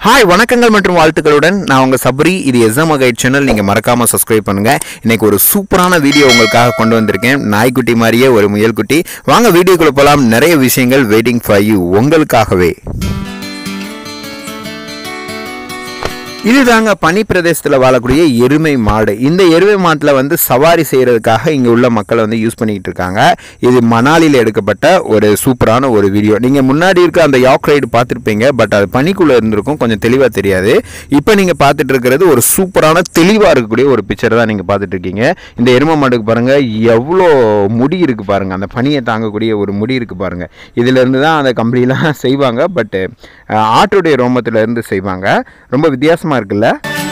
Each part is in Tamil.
ஹாய் வணக்கங்கள் மற்றும் வாழ்த்துக்களுடன் நான் உங்கள் சபரி. இது எஸ்எம் கைட் சேனல். நீங்கள் மறக்காமல் சப்ஸ்கிரைப் பண்ணுங்கள். இன்றைக்கி ஒரு சூப்பரான வீடியோ உங்களுக்காக கொண்டு வந்திருக்கேன். நாய்க்குட்டி மாதிரியே ஒரு முயல்குட்டி. வாங்க வீடியோக்குள்ளே போகலாம். நிறைய விஷயங்கள் வெயிட்டிங் ஃபார் யூ உங்களுக்காகவே. இதுதாங்க பனி பிரதேசத்தில் வாழக்கூடிய எருமை மாடு. இந்த எருமை மாட்டில் வந்து சவாரி செய்கிறதுக்காக இங்கே உள்ள மக்கள் வந்து யூஸ் பண்ணிக்கிட்டு இருக்காங்க. இது மணாலியில் எடுக்கப்பட்ட ஒரு சூப்பரான ஒரு வீடியோ. நீங்கள் முன்னாடி இருக்க அந்த யாக் ரைடு பார்த்துருப்பீங்க, பட் அது பனிக்குள்ளே இருந்திருக்கும், கொஞ்சம் தெளிவாக தெரியாது. இப்போ நீங்கள் பார்த்துட்டு இருக்கிறது ஒரு சூப்பரான தெளிவாக இருக்கக்கூடிய ஒரு பிக்சர் தான் நீங்கள் பார்த்துட்டு இருக்கீங்க. இந்த எருமை மாட்டுக்கு பாருங்கள் எவ்வளோ முடி இருக்குது பாருங்கள். அந்த பனியை தாங்கக்கூடிய ஒரு முடி இருக்குது பாருங்கள். இதிலேருந்து தான் அந்த கம்பளிலாம் செய்வாங்க. பட்டு ஆட்டுடைய ரோமத்திலேருந்து செய்வாங்க. ரொம்ப வித்தியாசமாக இருக்குல்ல.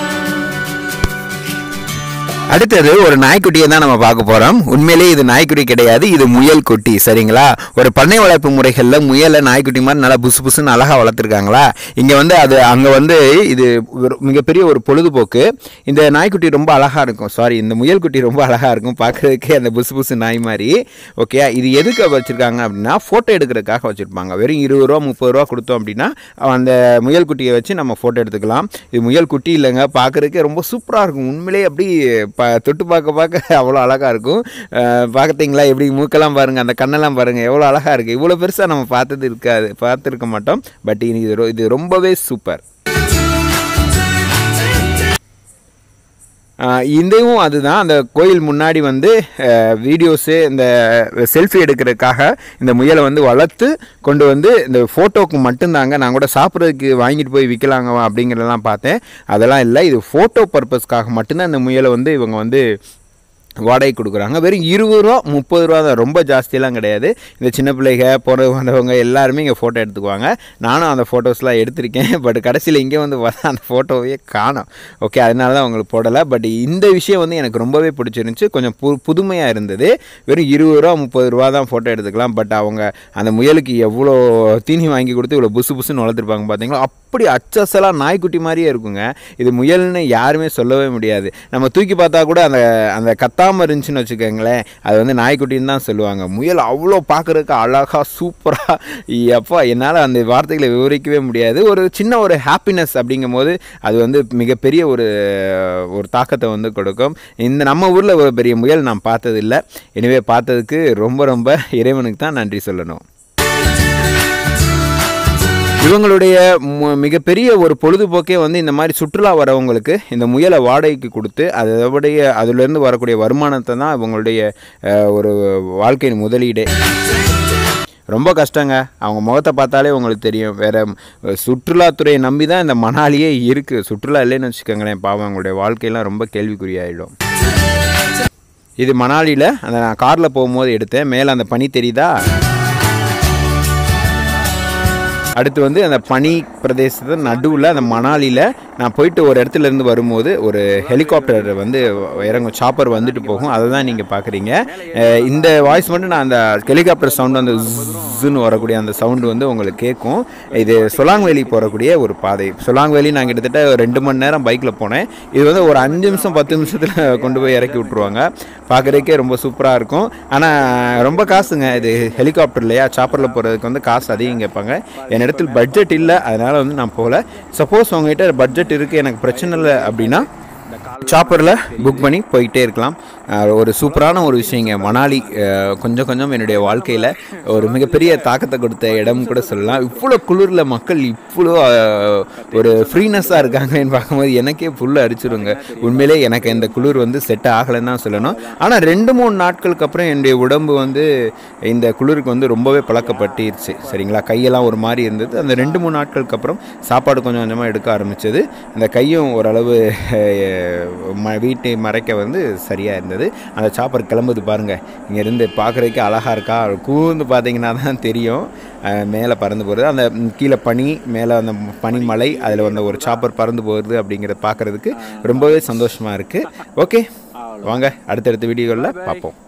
அடுத்தது ஒரு நாய்க்குட்டியை தான் நம்ம பார்க்க போகிறோம். உண்மையிலேயே இது நாய்க்குட்டி கிடையாது, இது முயல் குட்டி. சரிங்களா? ஒரு பண்ணை வளர்ப்பு முறைகளில் முயலை நாய்க்குட்டி மாதிரி நல்லா புசு புசுன்னு அழகாக வளர்த்துருக்காங்களா. இங்கே வந்து அது அங்கே வந்து இது மிகப்பெரிய ஒரு பொழுதுபோக்கு. இந்த நாய்க்குட்டி ரொம்ப அழகாக இருக்கும். இந்த முயல்குட்டி ரொம்ப அழகாக இருக்கும் பார்க்குறதுக்கே, அந்த புசு புசு நாய் மாதிரி. ஓகே, இது எதுக்கு வச்சுருக்காங்க அப்படின்னா ஃபோட்டோ எடுக்கிறதுக்காக வச்சுருப்பாங்க. வெறும் 20 ரூபா 30 ரூபா கொடுத்தோம் அப்படின்னா அந்த முயல்குட்டியை வச்சு நம்ம ஃபோட்டோ எடுத்துக்கலாம். இது முயல்குட்டி இல்லைங்க, பார்க்குறதுக்கே ரொம்ப சூப்பராக இருக்கும். உண்மையிலேயே அப்படி தொட்டு பார்க்க அவ்வளோ அழகாக இருக்கும். பார்த்தீங்களா எப்படி மூக்கெல்லாம் பாருங்கள், அந்த கண்ணெல்லாம் பாருங்கள் எவ்வளோ அழகாக இருக்குது. இவ்வளோ பெருசாக நம்ம பார்த்துருக்க மாட்டோம். பட் இது ரொம்பவே சூப்பர். இதுவும் அதுதான். அந்த கோயில் முன்னாடி வந்து வீடியோஸு இந்த செல்ஃபி எடுக்கிறதுக்காக இந்த முயலை வந்து வளர்த்து கொண்டு வந்து இந்த ஃபோட்டோவுக்கு மட்டும்தாங்க. நான் கூட சாப்பிட்றதுக்கு வாங்கிட்டு போய் விற்கலாங்க அப்படிங்கிறதெல்லாம் பார்த்தேன். அதெல்லாம் இல்லை, இது ஃபோட்டோ பர்பஸ்க்காக மட்டும்தான் இந்த முயலை வந்து இவங்க வந்து வாடகை கொடுக்குறாங்க. வெறும் 20 ரூபா 30 ரூபா தான், ரொம்ப ஜாஸ்தியெல்லாம் கிடையாது. இந்த சின்ன பிள்ளைங்க போகிற வந்தவங்க எல்லாருமே இங்கே ஃபோட்டோ எடுத்துக்குவாங்க. நானும் அந்த ஃபோட்டோஸ்லாம் எடுத்திருக்கேன். பட் கடைசியில் இங்கே வந்து அந்த ஃபோட்டோவே காணோம். ஓகே, அதனால தான் அவங்களுக்கு போடலை. பட் இந்த விஷயம் வந்து எனக்கு ரொம்பவே பிடிச்சிருந்துச்சி. கொஞ்சம் புதுமையாக இருந்தது. வெறும் 20 ரூபா 30 ரூபா தான் ஃபோட்டோ எடுத்துக்கலாம். பட் அவங்க அந்த முயலுக்கு எவ்வளோ தீனி வாங்கி கொடுத்து இவ்வளோ புசு புசுன்னு வளர்த்துருப்பாங்க பார்த்தீங்களா. அப்படி அச்சசலாக நாய்க்குட்டி மாதிரியே இருக்குங்க. இது முயல்னு யாருமே சொல்லவே முடியாது. நம்ம தூக்கி பார்த்தா கூட அந்த கத்தாமல் இருந்துச்சுன்னு வச்சுக்கோங்களேன், அது வந்து நாய்க்குட்டின்னு தான் சொல்லுவாங்க. முயல் அவ்வளோ பார்க்குறதுக்கு அழகாக சூப்பராக, எப்போ என்னால் அந்த வார்த்தைகளை விவரிக்கவே முடியாது. ஒரு சின்ன ஒரு ஹாப்பினஸ் அப்படிங்கும் போது அது வந்து மிகப்பெரிய ஒரு தாக்கத்தை வந்து கொடுக்கும். இந்த நம்ம ஊரில் ஒரு பெரிய முயல் நான் பார்த்ததில்லை. எனவே பார்த்ததுக்கு ரொம்ப ரொம்ப இறைவனுக்கு தான் நன்றி சொல்லணும். இவங்களுடைய மிகப்பெரிய ஒரு பொழுதுபோக்கே வந்து இந்த மாதிரி சுற்றுலா வரவங்களுக்கு இந்த முயலை வாடகைக்கு கொடுத்து அதிலேருந்து வரக்கூடிய வருமானத்தை தான் இவங்களுடைய ஒரு வாழ்க்கையின் முதலீடே. ரொம்ப கஷ்டங்க. அவங்க முகத்தை பார்த்தாலே உங்களுக்கு தெரியும். வேறு சுற்றுலாத்துறையை நம்பி தான் இந்த மணாலியே இருக்குது. சுற்றுலா இல்லைன்னு வச்சுக்கோங்களேன், பாவம் அவங்களுடைய வாழ்க்கையெல்லாம் ரொம்ப கேள்விக்குறியாயிடும். இது மணாலியில் அந்த நான் காரில் போகும்போது எடுத்தேன். மேலே அந்த பனி தெரியுதா. அடுத்து வந்து அந்த பனி பிரதேசத்தை நடுவில் அந்த மணாலியில் நான் போயிட்டு ஒரு இடத்துல இருந்து வரும்போது ஒரு ஹெலிகாப்டர் வந்து இறங்கும், சாப்பர் வந்துட்டு போகும். அதை தான் நீங்கள் பார்க்குறீங்க. இந்த வாய்ஸ் மட்டும் நான் அந்த ஹெலிகாப்டர் சவுண்டு அந்த ஜுன்னு வரக்கூடிய அந்த சவுண்டு வந்து உங்களுக்கு கேட்கும். இது சொலாங் வேலி போகக்கூடிய ஒரு பாதை. சொலாங் வேலி நான் கிட்டத்தட்ட 2 மணி நேரம் பைக்கில் போனேன். இது வந்து ஒரு 5 நிமிஷம் 10 நிமிஷத்தில் கொண்டு போய் இறக்கி விட்ருவாங்க. பார்க்குறதுக்கே ரொம்ப சூப்பராக இருக்கும். ஆனால் ரொம்ப காசுங்க. இது ஹெலிகாப்டர் இல்லையா, சாப்பரில் போகிறதுக்கு வந்து காசு அதிகம் கேட்பாங்க. இடத்துல பட்ஜெட் இல்லை, அதனால் வந்து நான் போகல. சப்போஸ் உங்ககிட்ட பட்ஜெட் இருக்குது, எனக்கு பிரச்சனை இல்லை அப்படின்னா சாப்பரில் புக் பண்ணி போயிட்டே இருக்கலாம். ஒரு சூப்பரான ஒரு விஷயங்க மணாலி. கொஞ்சம் கொஞ்சம் என்னுடைய வாழ்க்கையில் ஒரு மிகப்பெரிய தாக்கத்தை கொடுத்த இடம் கூட சொல்லலாம். இவ்வளோ குளிரில் மக்கள் இவ்வளோ ஒரு ஃப்ரீனஸ்ஸாக இருக்காங்கன்னு பார்க்கும்போது எனக்கே ஃபுல்லாக அரிச்சிருங்க. உண்மையிலே எனக்கு இந்த குளிர் வந்து செட் ஆகலைன்னு தான் சொல்லணும். ஆனால் 2-3 நாட்களுக்கு அப்புறம் என்னுடைய உடம்பு வந்து இந்த குளிருக்கு வந்து ரொம்பவே பழக்கப்பட்டுருச்சு. சரிங்களா? கையெல்லாம் ஒரு மாதிரி இருந்தது. அந்த 2-3 நாட்களுக்கு அப்புறம் சாப்பாடு கொஞ்சம் கொஞ்சமாக எடுக்க ஆரம்பித்தது. அந்த கையும் ஓரளவு வீட்டை மறைக்க வந்து சரியாக இருந்தது. அந்த சாப்பர் கிளம்புது பாருங்கள். இங்கேருந்து பார்க்குறதுக்கு அழகாக இருக்கா. கூர்ந்து பார்த்தீங்கன்னா தான் தெரியும் மேலே பறந்து போகிறது. அந்த கீழே பனி, மேலே அந்த பனிமலை, அதில் வந்து ஒரு சாப்பர் பறந்து போகிறது அப்படிங்கிறத பார்க்குறதுக்கு ரொம்பவே சந்தோஷமாக இருக்குது. ஓகே, வாங்க அடுத்தடுத்த வீடியோவில் பார்ப்போம்.